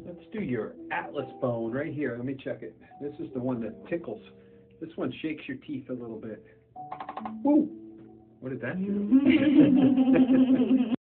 Let's do your atlas bone right here. Let me check it. This is the one that tickles. This one shakes your teeth a little bit. Woo! What did that do?